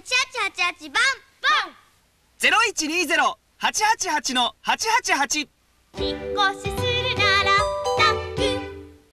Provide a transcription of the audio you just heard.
8888番 0120-888の888。 引っ越しす